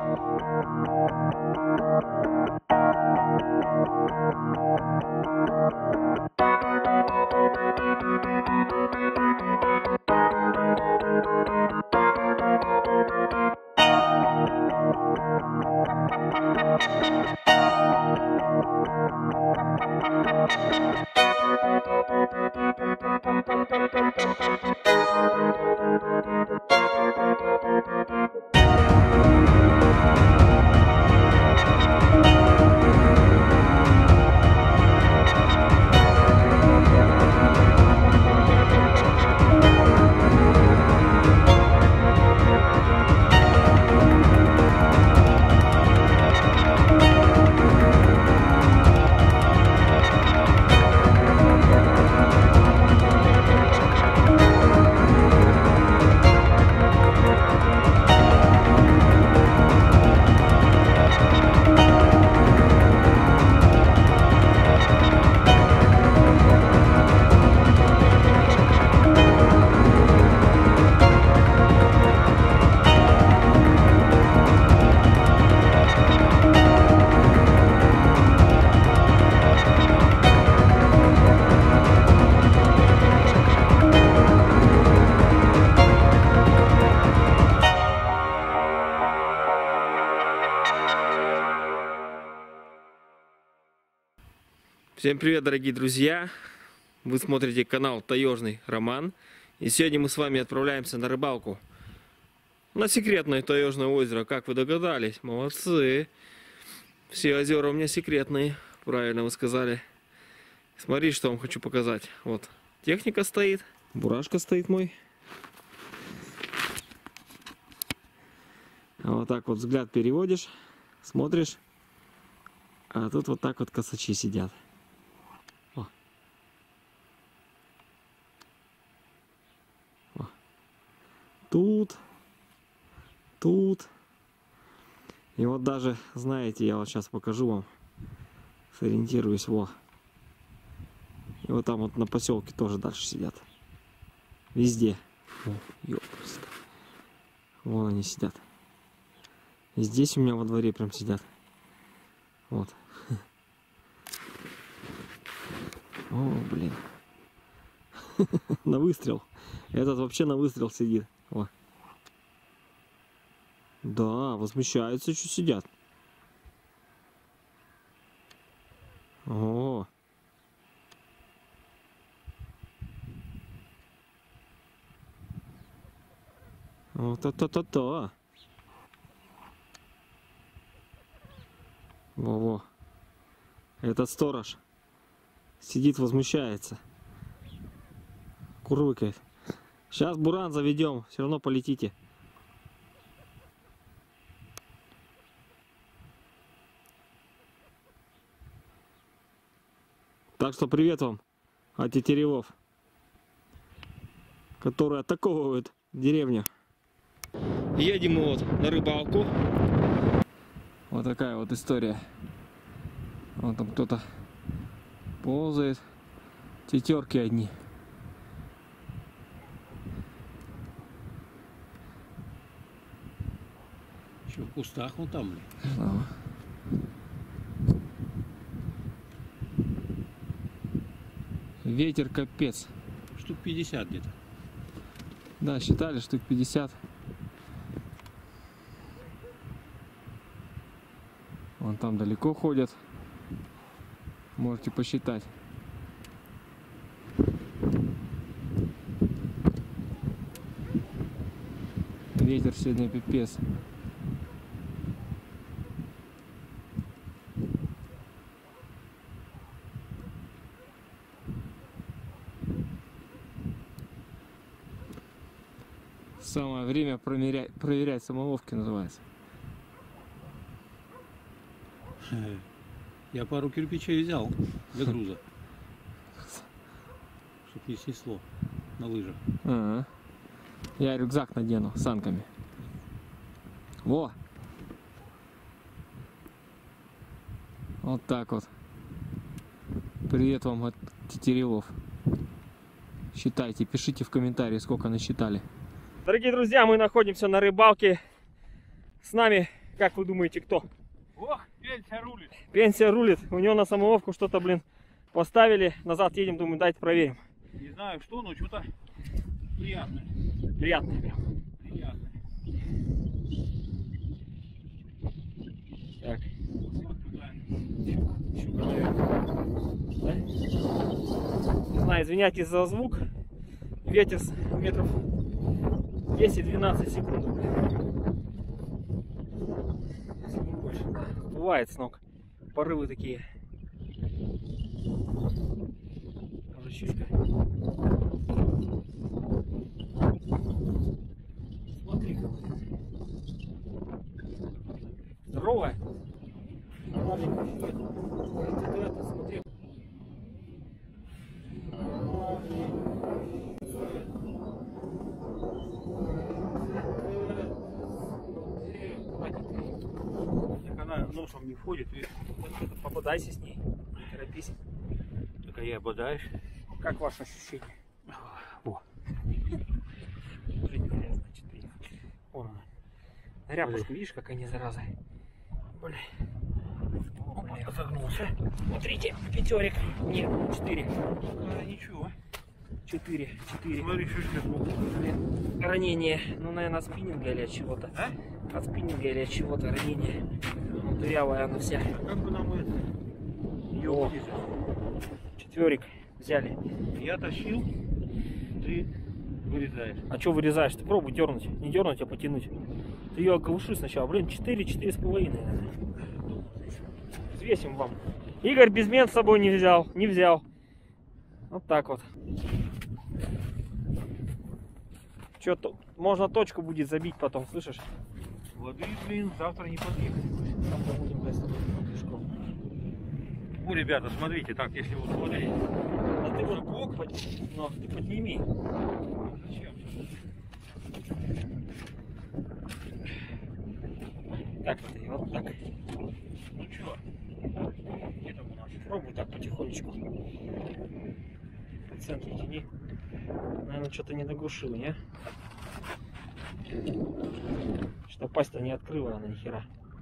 Всем привет, дорогие друзья! Вы смотрите канал Таежный Роман. И сегодня мы с вами отправляемся на рыбалку на секретное Таежное озеро. Как вы догадались, молодцы! Все озера у меня секретные, правильно вы сказали. Смотрите, что вам хочу показать. Вот техника стоит, бурашка стоит мой. Вот так вот взгляд переводишь, смотришь, а тут вот так вот косачи сидят. Тут. И вот даже, знаете, я вот сейчас покажу вам, сориентируюсь, во. И вот там вот на поселке тоже дальше сидят. Везде. О, ёпрст. Вон они сидят. И здесь у меня во дворе прям сидят. Вот. О, блин. На выстрел. Этот вообще на выстрел сидит. О. Да, возмущаются, что сидят. О. Вот то-то-то-то. Во-во. Этот сторож сидит, возмущается. Курлыкает. Сейчас буран заведем, все равно полетите. Так что привет вам от тетеревов, которые атаковывают деревню. Едем мы вот на рыбалку. Вот такая вот история. Вот там кто-то ползает. Тетерки одни. Еще в кустах вон там. Ветер капец. Штук 50 где-то. Да, считали штук 50. Вон там далеко ходят. Можете посчитать. Ветер сегодня пипец. Самое время проверять самоловки, называется. Я пару кирпичей взял для груза, чтоб не снесло на лыжах. Я рюкзак надену с санками. Во! Вот так вот. Привет вам от тетеревов. Считайте, пишите в комментарии, сколько насчитали. Дорогие друзья, мы находимся на рыбалке. С нами Как вы думаете, кто? Ох, пенсия рулит. Пенсия рулит. У него на самововку что-то, блин, поставили. Назад едем, думаю, дайте проверим. Не знаю что, но что-то приятное. Приятно прям. Приятное. Так. Вот туда. Да? Не знаю, извиняйтесь за звук. Ветер метров 10-12 секунд. Если не больше. Бывает с ног. Порывы такие. Рычишка. Смотри-ка. Здоровая. Маленькая. Смотри. Так она носом не входит. И... Попадайся с ней. Не торопись. Так я обладаешь. Как ваше ощущение? О. Уже не грязно, значит, вон она. На ряпушку, видишь, как они, зараза. Блин. Опа, загнулся. Смотрите, пятерик. Нет, 4. Ничего. 4. Смотри, шишка сбоку. Ранение. Ну, наверное, от спиннинга или от чего-то. А? От спиннинга или от чего-то ранение. Дырявая она вся. А как бы нам это? Ее О. вылезать? 4 взяли. Я тащил, ты вырезаешь. А что вырезаешь? Ты пробуй дернуть. Не дернуть, а потянуть. Ты ее оглуши сначала. Блин, 4-4,5. Взвесим вам. Игорь безмен с собой не взял. Не взял. Вот так вот. Что-то можно точку будет забить потом, слышишь? Воды, блин, завтра не подъехать. Завтра будем пешком. Ну, ребята, смотрите, так, если вот смотреть. А ты вот бок, но ты подними. Зачем? Так вот, и вот так. Ну что? Где там у нас? Пробуй так потихонечку. По центру тяни. Наверное, что-то не доглушил, не? Что пасть-то не открыла она ни хера.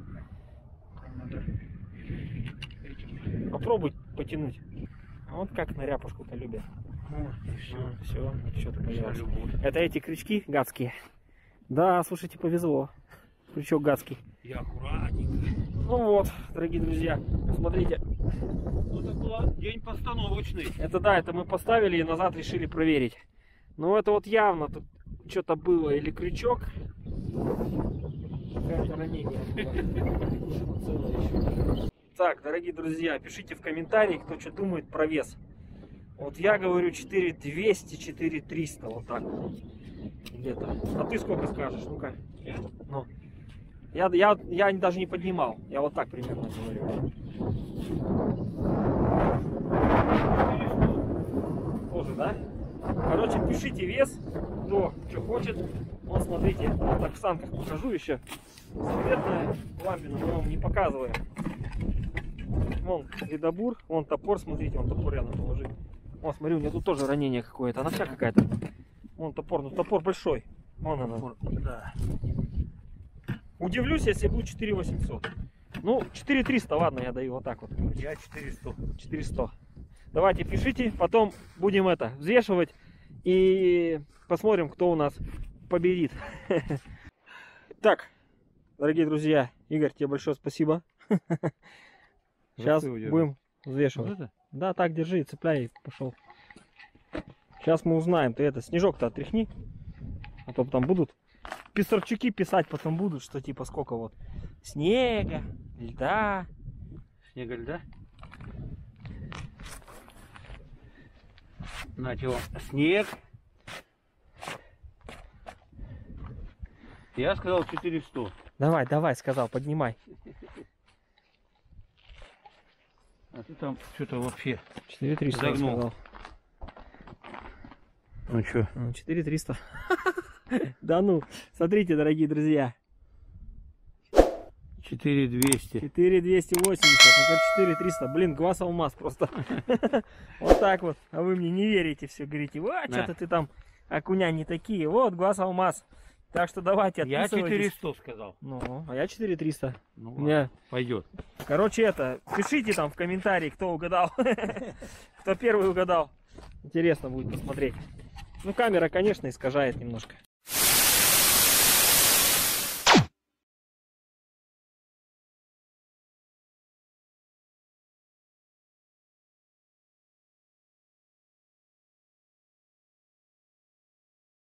Попробуй потянуть. А вот как на ряпушку-то любят. Все, что-то появилось. Это эти крючки гадские. Да, слушайте, повезло. Крючок гадский. Я аккуратненько. Ну вот, дорогие друзья, смотрите. Ну, это был день постановочный. Это да, это мы поставили и назад решили проверить. Ну это вот явно тут что-то было, или крючок. Какое-то ранение было. Так, дорогие друзья, пишите в комментарии, кто что думает про вес. Вот я говорю 4200, 4300, вот так вот. Где-то. А ты сколько скажешь? Ну-ка. Ну. Я даже не поднимал. Я вот так примерно говорю. Тоже, да? Короче, пишите вес, кто что хочет. Вот смотрите, так в санках покажу еще. Светная лампина, мы вам не показываем. Вон ледобур, вон топор, смотрите, вон топор рядом положить. Вон, смотри, у меня тут тоже ранение какое-то, она вся какая-то. Вон топор, ну топор большой. Вон она. Да. Удивлюсь, если будет 4800. Ну, 4300, ладно, я даю вот так вот. Я 400. 400. Давайте пишите, потом будем это взвешивать и посмотрим, кто у нас победит. Так, дорогие друзья, Игорь, тебе большое спасибо. Сейчас будем взвешивать. Вот это? Да, так, держи, цепляй, пошел. Сейчас мы узнаем. Ты это, снежок-то отряхни. А то там будут писарчуки писать, потом будут, что типа сколько вот снега, льда. Снега, льда? Нате вам снег. Я сказал 400. Давай, давай, сказал, поднимай. А ты там что-то вообще 4300 загнул. сказал. Ну что? 4300. Да ну, смотрите, дорогие друзья. 4200. 4280, ну как 4300. Блин, глаз алмаз просто. Вот так вот. А вы мне не верите все, говорите, вот что-то ты там, окуня не такие. Вот, глаз алмаз. Так что давайте Я отписывайтесь. 400 сказал. Ну, а я 4300. Ну, У ладно, меня... пойдет. Короче, пишите там в комментарии, кто угадал. Кто первый угадал. Интересно будет посмотреть. Ну, камера, конечно, искажает немножко.